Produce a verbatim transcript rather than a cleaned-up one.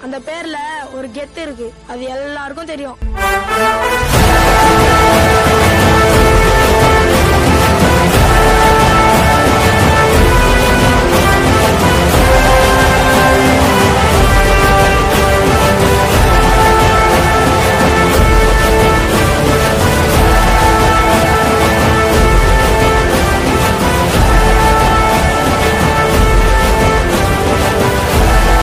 அந்த பேர்ல ஒரு கெத்து இருக்கு, அது எல்லாருக்கும் தெரியும்.